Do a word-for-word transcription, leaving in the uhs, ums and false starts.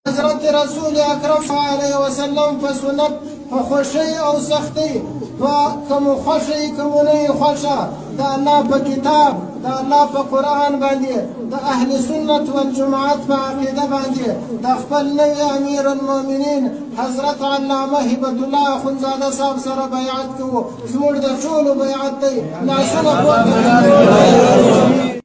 حضرت رسول اکرم صلی الله علیه وسلم په سنت په خوشی او سختی کوم خوشی کوم نه خوشا د الله په کتاب د الله په قرآن باندې د اهل سنت والجماعت په عقیده باندې د خپل نوي امیر المؤمنین حضرت علامه هبت الله اخندزاده صاحب سره بیعت کوو. زموږ د ټولو بیعت دی. لاسونه پورته